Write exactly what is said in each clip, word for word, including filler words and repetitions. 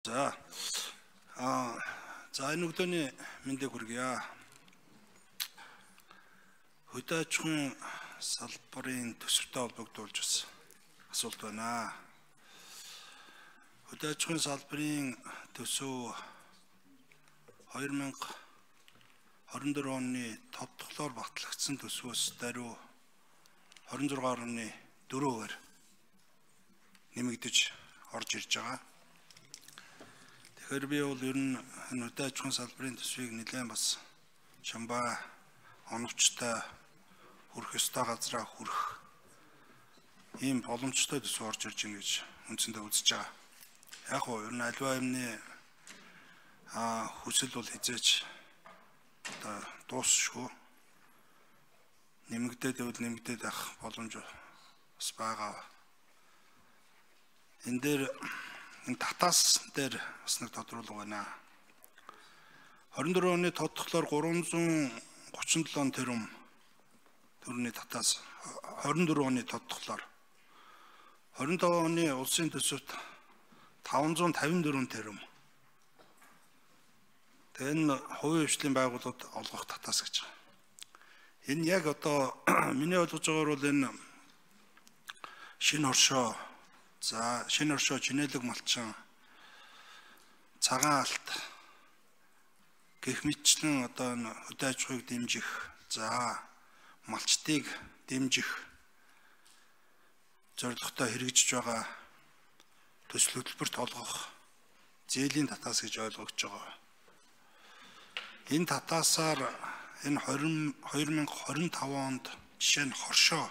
자, 아, 자, энэ өглөөний мэндийг хүргье. Хөдөөчгөн салбарын төсөвтэй холбогдуулж бас асуулт байна. Хөдөөчгөн салбарын төсөв хоёр мянга хорин дөрөв оны тодтоглоор батлагдсан төсвөөс даруй хорин зургаан орны дөрөвөөр нэмэгдэж орж ирж байгаа. Тэгэхээр би бол ер нь энэ хөдөөчгөн салбарын төсвийг нэлээд бас чамбаа оновчтой хүрэх ёстой газраа хүрэх ийм боломжтой төсөв орж ирж байна гэж үндсэндээ үзэж байгаа. Яг гоо ер нь альва юмны а хүсэл бол хизээч одоо дуусшгүй нэмэгдээд байвал нэмэгдээд авах боломж бас байгаа. Энэ дээр энэ татаас дээр бас нэг тодруулга байна. хорин дөрөв оны тодтоглоор гурван зуун гучин долоо тэрбум төгрөгийн татаас хорин дөрөв оны тодтоглоор хорин таван оны улсын төсөвт таван зуун тавин дөрвөн тэрбум. Тэгээ энэ хувийн хвшлийн байгууллагууд олгох татаас гэж байгаа. Энэ яг одоо миний ойлгож байгаагаар бол энэ шинэ оршоо, за шинэ оршоо, чинэлэг малчин, цагаан алт гэх мэтчлэн одоо энэ хөдөө аж ахуйг дэмжих, за малчтыг дэмжих зорилготой хэрэгжиж байгаа төсөл хөтөлбөрт олгох зээлийн татаас гэж ойлгогдож байгаа. Энэ татаасаар энэ хоёр мянга хорин таван онд жишээ нь хоршоо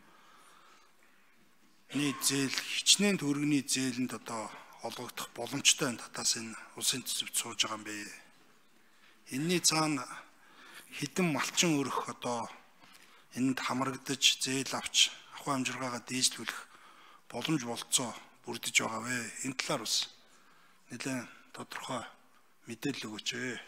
ний зээл хичнээн төгрөгийн зээлэнд одоо олгогдох боломжтой энэ татаас энэ улсын төсөвт сууж байгаа юм бэ. Энийний цаана хэдэн малчин өрөх одоо энд хамрагдаж зээл авч ахуй амжиргаагаа дээшлүүлэх боломж болцоо бүрдэж байгаа вэ? Энэ талаар бас нэлээд тодорхой мэдээлэл өгөөч ээ.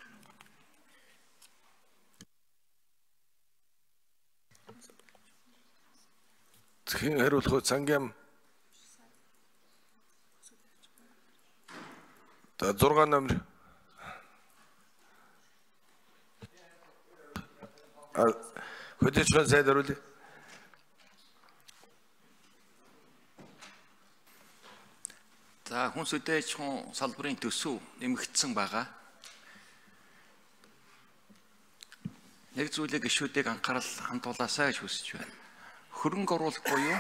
Хэн хариулах вэ? Цангям. За зураг номер. А хөдөөчгөн сайд хариулъя. За хүнс хөдөөчгөн салбарын төсөв нэмэгдсэн байгаа. Нэг зүйлийг гишүүдийг анхаарал хандуулаасаа гэж хүсэж байна. Хөрөнгө оруулалт буюу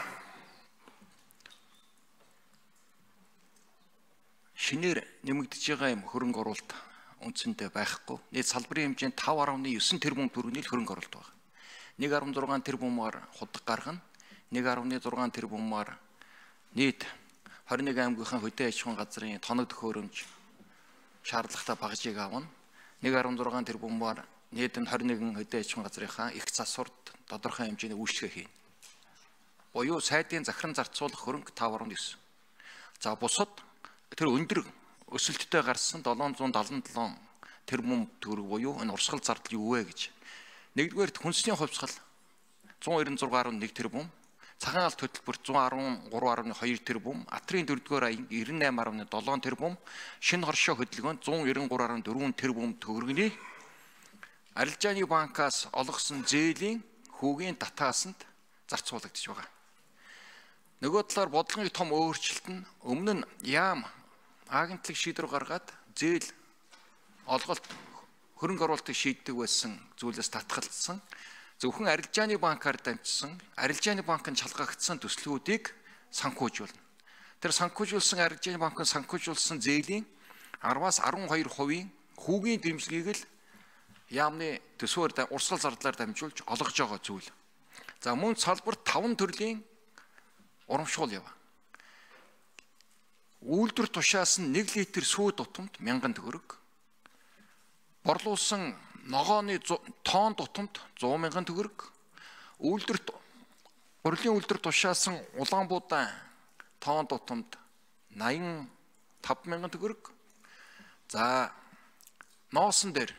шинээр нэмэгдэж байгаа юм хөрөнгө оруулалт үндсэндээ байхгүй. Нийт салбарын хэмжээнд таван гаруй девять тэрбум төгрөгийн хөрөнгө оруулалт байна. нэг гаруй зургаан тэрбумаар худаг гаргана. нэг гаруй зургаан тэрбумаар нийт хорин нэг аймгийнхаа хөдөө аж ахуйн газрын тоног төхөөрөмж шаардлагатай багажийг авна. нэг гаруй зургаан тэрбумаар нийтэд хорин нэгэн хөдөө аж ахуйн газрынхаа их засварт тодорхой хэмжээний үйлчлэгээ хийнэ. Буюу сайдын захиран зарцуулах хөрөнгө таван гаруй девять. За бусад тэр өндөр өсөлттэй гарсан долоон зуун дагалан долоо тэрбум төгрөг буюу энэ урсгал зардал юу вэ гэж. Нэгдүгээрт хүнсний хувьсгал зуун эрдэнэ зургаан гаруй нэг тэрбум, цагаан алт хөтөлбөрт зуун арван гурван гаруй хоёр тэрбум, атрын дөрөвдүгээр аян девяносто восемь гаруй долоо тэрбум, шинэ хоршоо хөдөлгөөнд зуун девяносто три гаруй дөрвөн тэрбум төгрөгийн арилжааны банкаас олгосон зээлийн хүүгийн татаасанд зарцуулагдж байгаа. Нөгөө талаар бодлогын том өөрчлөлт нь өмнө нь яам агентлаг шийдвэр гаргаад зээл олголт хөрөнгө оруулалтыг шийддэг байсан зүйлээс татгалзсан зөвхөн арилжааны банкаар дамжсан арилжааны банкнд шалгагдсан төслүүдийг санхүүжүүлнэ. Тэр санхүүжүүлсэн арилжааны банкнд санхүүжүүлсэн зээлийн араваас арван хоёр хувийн хүүгийн дэмжлэгийг л яамны төсвөөр урсгал зардлаар дамжуулж олгож байгаа зүйл. За мөн салбарт таван төрлийн урамшуул яв. Үйлдвэр тушаас нь нэг литр сүү дутамд мянган төгрөг. Борлуулсан ногооны тоон дутамд зуун мянган төгрөг. Үйлдвэр урлагийн үйлдвэр тушаасан улаан буудаан тоон дутамд наян таван мянган төгрөг. За ноосон дээр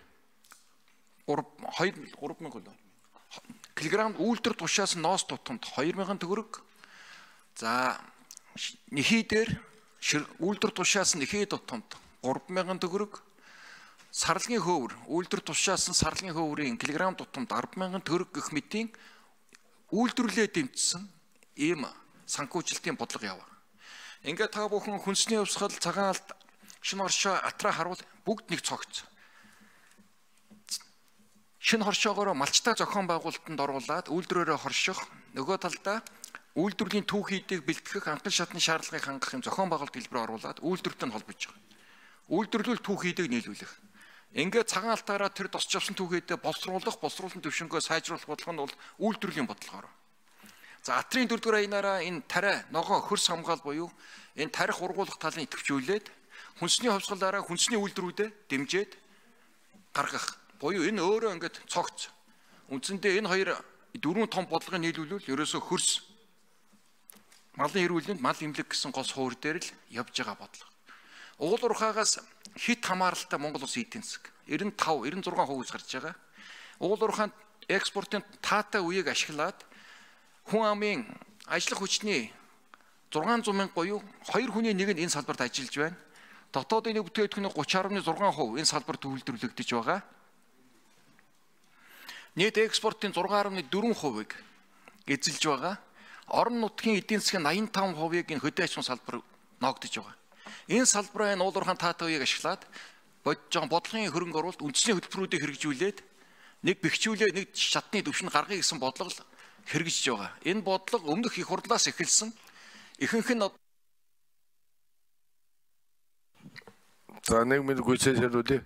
гурван мянган килограмм үйлдвэр тушаасан ноос дутамд хоёр мянган төгрөг. За нэхий дээр үйлдвэр тушаасан нэхий дутамд гурван мянган төгрөг, сарлагын хөвөр, үйлдвэр тушаасан сарлагын хөвөрийн килограмм тутамд арван мянган төгрөг гэх мэтийн үйлдвэрлэлээ дэмжсэн ийм санхүүжилтийн бодлого яваа. Ингээд та бүхэн хүнсний хувьсгал, цагаан алт, шинэ хоршоо, атраа харуул бүгд нэг цогц. Шинэ хоршоогоор малчтай зохион байгуулалтанд оруулаад үйлдвэрөөрөө хорших, нөгөө талдаа үйлдвэрлэлийн түүхийдийг бэлтгэх, анхан шатны шаардлагыг хангах юм зохион байгуулалт хэлбэрээр оруулаад үйлдвэртэй холбож байгаа. Үйлдвэрлэл түүхийдийг нийлүүлэх. Ингээд цагаан алтаараа тэр тосч авсан түүхийдээ боловсруулах, боловсруулалтын төвшөнгөө сайжруулах бодлого нь бол үйлдвэрлэлийн бодлогоор. За атрийн дөрөвдүгээр аянаараа энэ тариа, ногоо, хөрс хамгаал буюу энэ тарих ургуулах талын идэвхжүүлээд хүнсний хувьсгалаараа хүнсний үйлдвэрүүдэд дэмжиж гаргах. Буюу энэ өөрөө ингээд цогц. Үндсэндээ энэ хоёр дөрвөн том бодлогыг нийлүүлвэл ерөөсөө хөрс, малын эрүүлэнд мал имлэг гэсэн гол хуур дээр л явж байгаа бодлого. Уул уурхаагаас хит хамааралтай Монгол улс эдийн засаг девяносто пять, девяносто шесть хувиас гарч байгаа. Уул уурхаанд экспортын таатай үеийг ашиглаад хүн амын ажиллах хүчний зургаан зуун мянга буюу хоёр хүний нэг нь энэ салбарт ажиллаж байна. Дотоодын нэг бүтээгдэхүүний тридцать гаруй зургаан хувь энэ салбарт үйлдвэрлэгдэж байгаа. Нийт экспортын зургаан гаруй дөрвөн хувийг эзэлж байгаа. Орон нутгийн эдийн засгийн восемьдесят пять хувийг энэ хөдөө аж ахуйн салбар ногдож байгаа. Энэ салбараа энэ уул уурхаан таатай үеийг ашиглаад бодож байгаа бодлогын хөрөнгө оруулалт үндэсний хөтөлбөрүүдийг хэрэгжүүлээд нэг бэхжүүлээ нэг шатны төвшин гаргая гэсэн бодлого хэрэгжиж байгаа. Энэ бодлого өмнөх их хурлаас эхэлсэн. Ихэнх нь За нэг минут гүйцэтгэлүүлээ.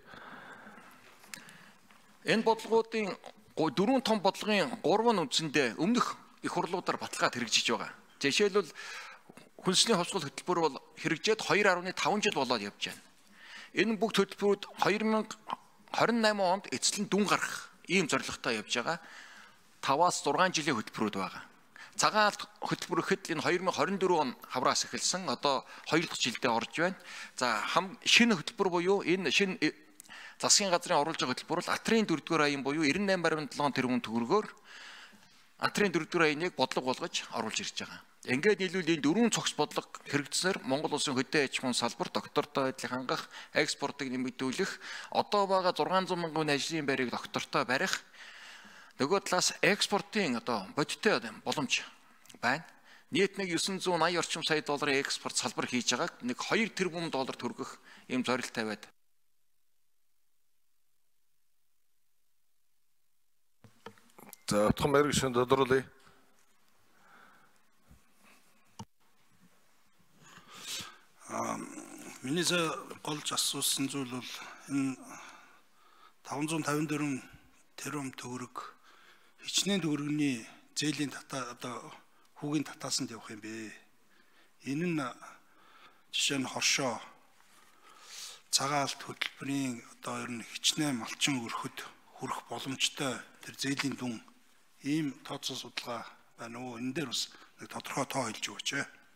Энэ бодлогуудын дөрвөн том бодлогын гурав нь үндсэндээ өмнөх их хурлуудаар баталгаад хэрэгжиж байгаа. Жишээлбэл хүнсний хувьсгал хөтөлбөр бол хэрэгжээд two point five жил болоод явж байна. Энэ бүгд хөтөлбөрүүд two thousand twenty-eight онд эцэлэн дүн гарах ийм зорилготой явж байгаа. five-аас six жилийн хөтөлбөрүүд байгаа. Цагаан алт хөтөлбөр ихэд энэ two thousand twenty-four он хавраас эхэлсэн. Одоо two дахь жилдээ орж байна. За хам шинэ хөтөлбөр буюу энэ шинэ засгийн газрын оруулж байгаа хөтөлбөр бол атрийн дөрөвдүгээр аян буюу ninety-eight point seven тэрбум төгрөгөөр атрийн дөрөвдүгээр аяныг бодлого болгож оруулж ирж байгаа. Ингээд нийлүүл энэ дөрвөн цогц бодлого хэрэгжсээр Монгол улсын хөдөө аж ахуйн салбар доктортой байдлыг хангах, экспортыг нэмэгдүүлэх, одоо байгаа six hundred мянган ажлын байрыг доктортой барих, нөгөө талаас экспортын одоо бодиттой боломж байна. Нийт нэг nine hundred eighty орчим сая долларын экспорт салбар хийж байгааг нэг two тэрбум доллар төгрөгөх ийм зорилт тавиад. За утган мэрэг шин тодруулъя. Миний голж асуусан зүйл бол энэ five hundred fifty-four тэрбум төгрөг хичнээн төгрөгний зээлийн татаа одоо хүүгийн татаасанд явах юм бэ. Энэ нь жишээ нь хоршоо, цагаан алт хөтөлбөрийн одоо ер нь хичнээн малчин өрхөд хүрэх боломжтой тэр зээлийн дүн ийм тооцоо судалгаа байна уу? Энэ дээр бас нэг тодорхой тоо хэлж өгөөч.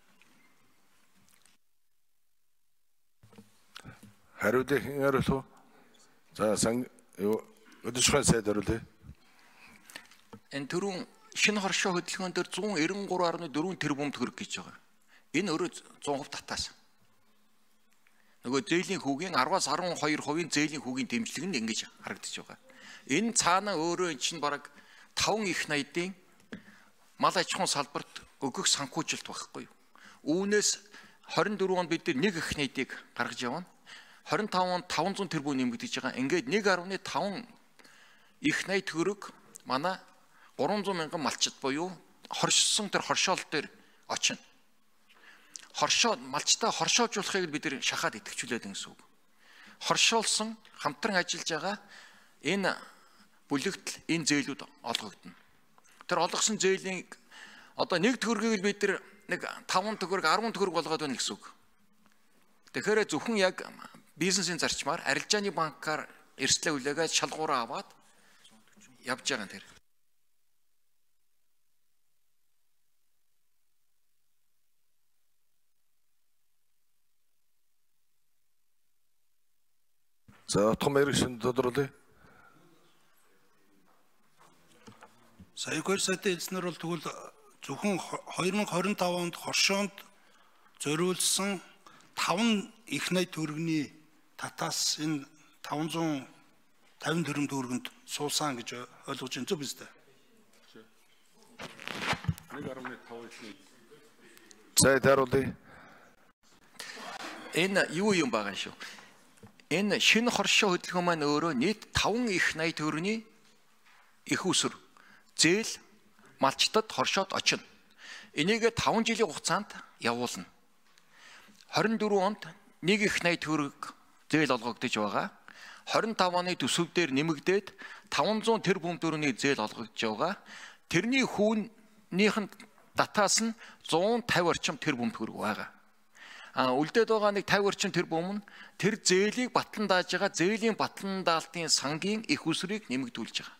Хариулт хэн хариулах вэ? За сан өдөршгөн сайд хариулъя. Энэ түрүүн шинэ хоршоо хөдөлгөөн дээр one ninety-three point four тэрбум төгрөг гэж байгаа. Энэ өөрөө one hundred percent татаас. Нөгөө зээлийн хүүгийн ten-аас twelve хувийн зээлийн хүүгийн дэмжлэг нь ингэж харагдаж байгаа. Энэ цаана өөрөө эн чинь бараг five их найдын мал аж ахуйн салбарт өгөх санхүүжилт байхгүй юу? Үүнээс twenty-four онд бид нэг их найдыг гаргаж явна. twenty-five онд five hundred тэрбум нэмэгдэж байгаа. Ингээд one point five их найд төгрөг манай three hundred мянган малчид буюу хоршсон тэр хоршоол дээр очино. Хоршоо малчтаа хоршоожуулахыг бид нэр шахаад идэвхжүүлээд гэсэн үг. Хоршоолсон хамтран ажиллаж байгаа энэ бүлэгдэл энэ зээлүүд олгогдно. Тэр олгосон зээлийн одоо нэг төгрөгийг бид нар нэг five төгрөг ten төгрөг болгоод байна гэсэн үг. Тэгэхээр зөвхөн яг бизнесийн зарчмаар арилжааны банкаар эрсдлээ үлээгээд шалгуураа аваад явж байгаа тэр. За утган мэрэг шин тодруулъя. Сая хоёр саятай эзнэр бол тэгвэл зөвхөн twenty twenty-five онд хоршоонд зориулсан five их найд төгрөгийн татаас энэ таван зуун тавин төгрөм төгрөгөнд суусан гэж ойлгож байна зү биз дээ. За даруулъя. Энэ юу юм байгаа шүү. Энэ шинэ хоршоо хөдөлгөөн маань өөрөө нийт таван их найд төгрөгийн их усүр зээл малчтад хоршоод очино. Энийг таван жилийн хугацаанд явуулна. хорин дөрвөн онд нэг их найд төгрөг зээл олгогдож байгаа. хорин тав оны төсөв дээр нэмэгдээд таван зуун тэрбум төгрөгийн зээл олгогдож байгаа. Тэрний хүүнийхэн татаас нь зуун тавь орчим тэрбум төгрөг байгаа. А үлдээд байгаа нэг тавь орчим тэрбум нь тэр зээлийг батлан дааж байгаа зээлийн батлан даалтын сангийн их усрыг нэмэгдүүлж байгаа.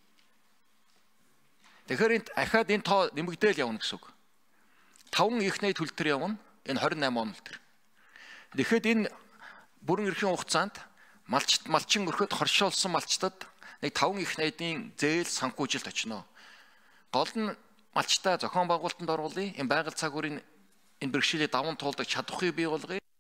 Тэгэхээр энэ ахаад энэ тоо нэмэгдээл явна гэсэн үг. таван их найд төлтөр явна. Энэ хорин найман он төлтөр. Тэгэхэд энэ бүрэн эрхийн хугацаанд малчт малчин өрхөд хоршоолсон малчтад нэг таван их найдын зээл санхүүжилт очино. Гол нь малчтаа зохион байгуулалтанд оруулъя. Энэ байгаль цаг үеийн энэ бэрхшээлийг даван туулдаг чадварыг бий болгоё.